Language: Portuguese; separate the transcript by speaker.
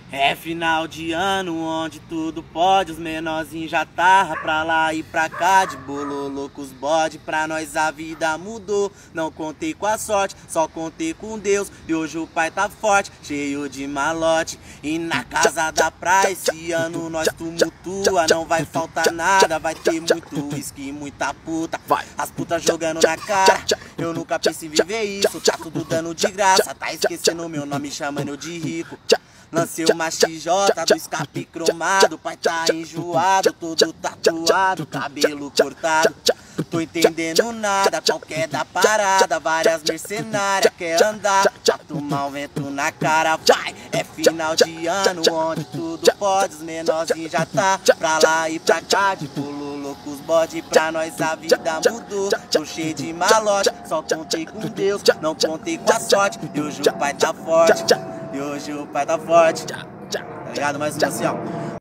Speaker 1: É final de ano onde tudo pode, os menorzinhos já tarra pra lá e pra cá, de bololô com os bode, pra nós a vida mudou. Não contei com a sorte, só contei com Deus, e hoje o pai tá forte, cheio de malote. E na casa da praia esse ano nós tumultua, não vai faltar nada, vai ter muito uísque e muita puta. As putas jogando na cara, eu nunca pensei em viver isso, tá tudo dando de graça, tá esquecendo meu nome, chamando eu de rico. Lancei uma XJ do escape cromado, pai tá enjoado, todo tatuado, cabelo cortado. Tô entendendo nada, qualquer da parada, várias mercenárias quer andar, pra tomar um vento na cara, vai! É final de ano onde tudo pode, os menorzinhos já tá pra lá e pra cá, de bololô com os bode, pra nós a vida mudou. Tô cheio de malote, só contei com Deus, não contei com a sorte, e hoje o pai tá forte. E hoje o pai tá forte, tá ligado? Mais uma assim, ó.